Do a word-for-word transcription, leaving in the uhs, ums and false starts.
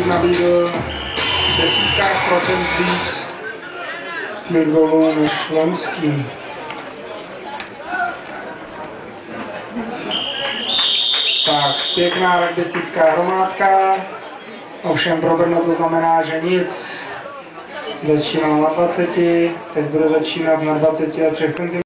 Brno nabídl v desítkách procent víc field goalů než loňský. Tak, pěkná rugbystická hromádka, ovšem pro Brno to znamená, že nic. Začínal na dvaceti, teď bude začínat na dvaceti třech centimetrech.